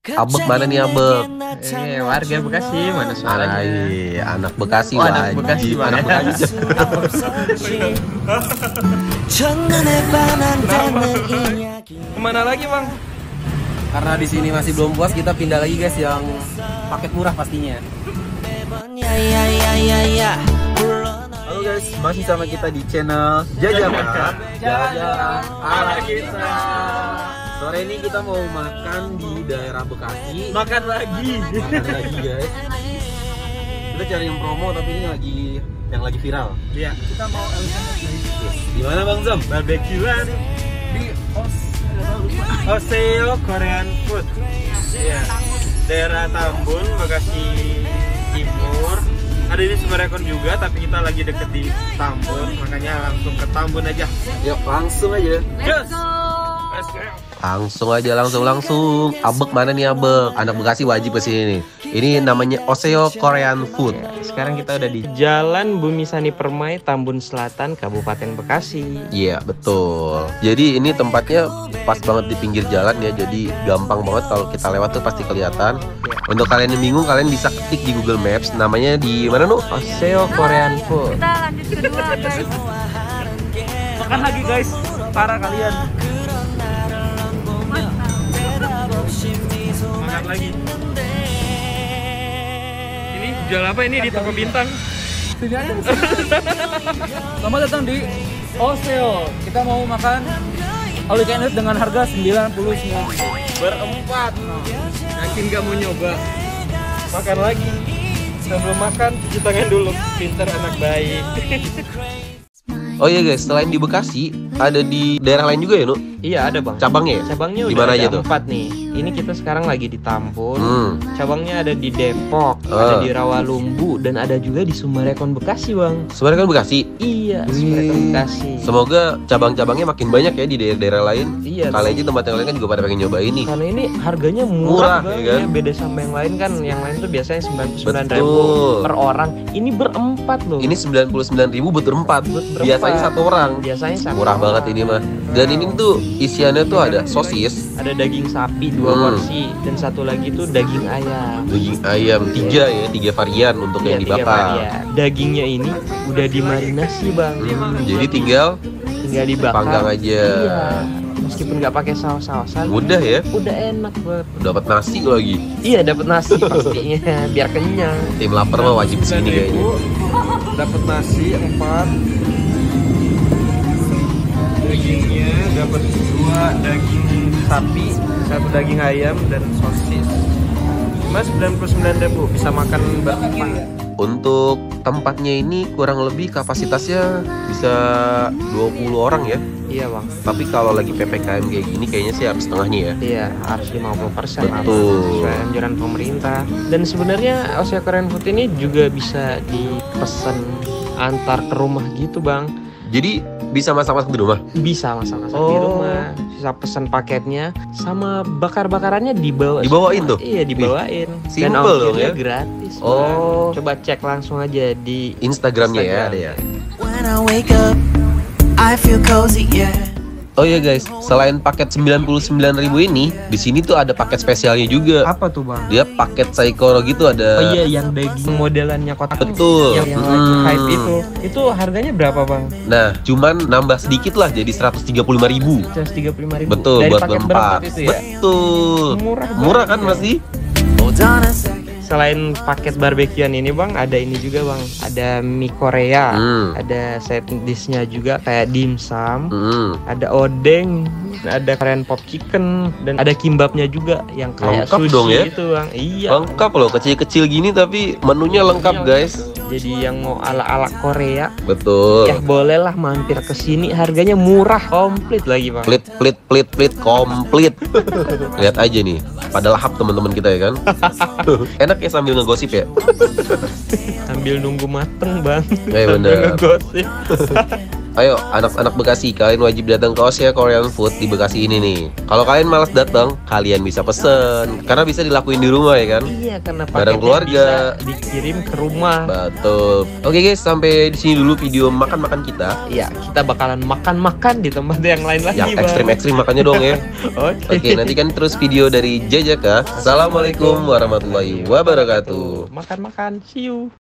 Abek mana nih Abek? Warga Bekasi, mana suaranya? Anak Bekasi, oh, anak Bekasi, anak Bekasi. Kemana lagi bang? Karena di sini masih belum puas, kita pindah lagi guys yang paket murah pastinya. Halo guys, masih sama kita di channel Jajakan ala kita. Sore ini kita mau makan di daerah Bekasi. Makan lagi Guys. Kita cari yang promo tapi ini yang lagi viral. Iya, kita mau Di mana Bang Zam? barbekyuan di Oseo Korean Food. Iya, daerah Tambun, Bekasi Timur. Ada di Sumberekon juga, tapi kita lagi deket di Tambun, makanya langsung ke Tambun aja. Yuk langsung aja. Yes. Langsung aja, langsung. Abek mana nih Abek? Anak Bekasi wajib ke sini nih. Ini namanya Oseo Korean Food. Ya, sekarang kita udah di Jalan Bumi Sani Permai, Tambun Selatan, Kabupaten Bekasi. Iya, betul. Jadi ini tempatnya pas banget di pinggir jalan ya. Jadi gampang banget kalau kita lewat tuh pasti kelihatan. Untuk kalian yang bingung, kalian bisa ketik di Google Maps. Namanya di mana Nu? Oseo Korean Food. Kita lanjut kedua guys. Makan lagi guys, parah kalian. Makan lagi. Ini jual apa ini di toko bintang? Selamat datang di Oseo. Kita mau makan all you can eat dengan harga 99. Berempat. Yakin gak mau nyoba? Makan lagi. Sebelum makan, cuci tangan dulu. Pinter anak baik. Oh iya guys, selain di Bekasi, ada di daerah lain juga ya Nu? Iya ada bang. Cabangnya ya? Cabangnya Di udah mana ada aja tuh? 4 nih. Ini kita sekarang lagi di Tambun. Cabangnya ada di Depok, Oh. ada di Rawalumbu, dan ada juga di Sumberekon Bekasi bang. Sebenarnya kan Bekasi. Iya, Sumberekon Bekasi. Semoga cabang-cabangnya makin banyak ya di daerah-daerah lain. Iya. Kali aja tempat yang lain kan juga pada pengen nyoba ini. Karena ini harganya Murah, murah, ya banget kan? ya, beda sama yang lain kan. Yang lain tuh biasanya 99.000 Betul. per orang. Ini berempat loh. Ini 99.000 buat berempat. Berempat. Biasanya satu orang. Biasanya satu Murah orang. banget ini mah. Dan ini tuh isiannya tuh ada sosis, Ada daging sapi 2 porsi, dan satu lagi tuh daging ayam. daging ayam 3 varian untuk yang Iya, 3 dibakar. varian. Dagingnya ini udah dimarinasi bang. Jadi tinggal dibakar. panggang aja. Iya. Meskipun nggak pakai saus-sausan, Mudah ya. udah enak banget. Dapat nasi lagi. Iya dapat nasi pastinya, biar kenyang. Tim lapar mah wajib kesini kayaknya. Dapat nasi 4. Dagingnya dapat 2 daging sapi, 1 daging ayam, dan sosis. Cuma 99.000 bisa makan berempat. Untuk tempatnya ini kurang lebih kapasitasnya bisa 20 orang ya. Iya bang. Tapi kalau lagi PPKM kayak gini kayaknya sih harus setengahnya ya. Iya harus 50% lah, Betul. sesuai anjuran pemerintah. Dan sebenarnya Oseo Korean Food ini juga bisa dipesan antar ke rumah gitu bang. Jadi bisa masak-masak di rumah. Bisa masak-masak di Oh. rumah, bisa pesan paketnya, sama bakar-bakarannya Dibawain semua. tuh? Iya dibawain. Simple Dan dong ongkirnya ya? gratis. Oh. Bang. Coba cek langsung aja di Instagramnya ya Instagram. ada ya. When I wake up, I feel cozy, yeah. Oh iya guys, selain paket 99.000 ini, di sini tuh ada paket spesialnya juga. Apa tuh bang? Dia paket Saikoro gitu ada. Oh iya yang daging modelannya kotak. Betul. Yang lagi hype itu. Itu harganya berapa bang? Nah, cuman nambah sedikit lah jadi 135.000. 135.000. Betul, Dari buat paket berempat. itu ya? Betul. Murah Murah banget kan ya. masih? Hold on a second. Selain paket barbekyuan ini bang, ada ini juga bang, ada mie Korea, ada set dishnya juga kayak dimsum, ada odeng, ada Korean pop chicken, dan ada kimbapnya juga yang kayak Lengkap sushi dong ya? gitu bang. Iya. Lengkap loh, kecil-kecil gini tapi menunya lengkap guys. Jadi yang mau ala-ala Korea, Betul. ya bolehlah mampir ke sini, harganya murah, komplit lagi bang. Plit komplit. Lihat aja nih, pada lahap teman-teman kita ya kan. Enak ya sambil ngegosip ya. Sambil nunggu mateng bang. Iya, Sambil bener. ngegosip. Ayo anak-anak Bekasi, kalian wajib datang ke Oseo Korean Food di Bekasi ini nih. Kalau kalian malas datang, kalian bisa pesen karena bisa dilakuin di rumah ya kan? Iya, karena bareng keluarga bisa dikirim ke rumah. Betul. Oke guys, sampai di sini dulu video makan-makan kita. Iya, kita bakalan makan-makan di tempat yang lain lagi. Yang ekstrim-ekstrim makannya dong ya. Oke, nantikan terus video dari Jajaka. Assalamualaikum warahmatullahi wabarakatuh. Makan-makan, see you.